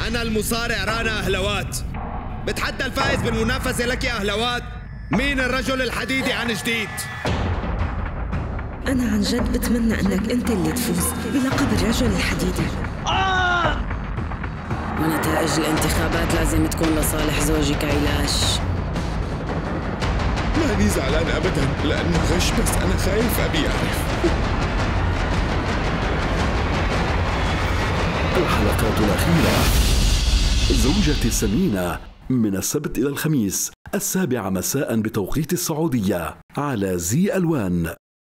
أنا المصارع رانا أهلوات، بتحدى الفائز بالمنافسة لك يا أهلوات. مين الرجل الحديدي عن جديد؟ أنا عن جد بتمنى أنك أنت اللي تفوز بلقب الرجل الحديدي. ونتائج الانتخابات لازم تكون لصالح زوجك علاش. ماني زعلان أبداً لأنه غش، بس أنا خايف أبي أعرف. الحلقات الأخيرة. زوجتي السمينة، من السبت إلى الخميس 7 مساء بتوقيت السعودية على زي ألوان.